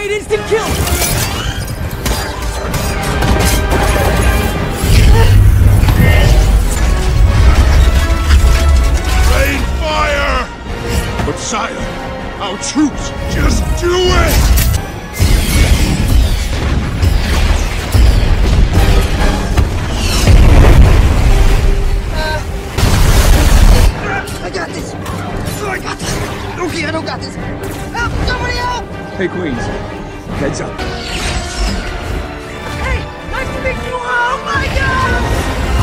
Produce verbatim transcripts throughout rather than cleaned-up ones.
Activate instant kill! Rain fire! But Sire, our troops, just do it! I got this! Oh, I got this! Okay, I don't got this! Help! Somebody help! Hey, Queens. Heads up. Hey! Nice to meet you! Oh my god!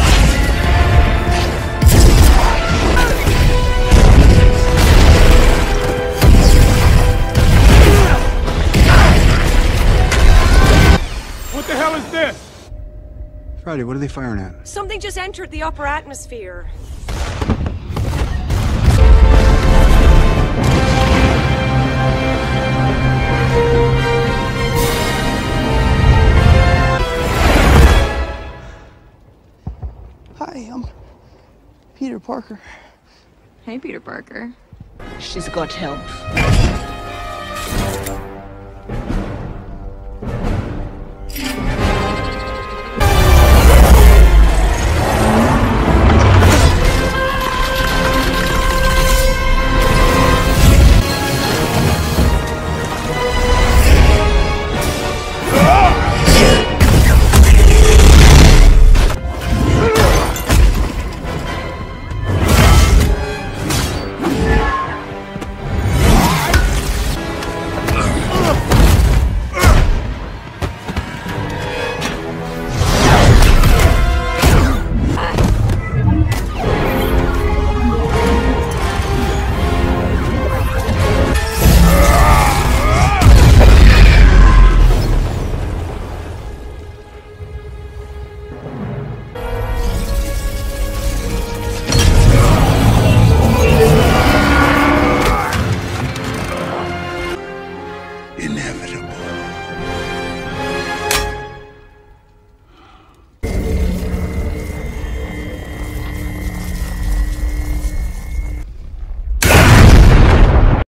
What the hell is this? Friday, what are they firing at? Something just entered the upper atmosphere. Hi, I'm Peter Parker. Hey, Peter Parker. She's got help.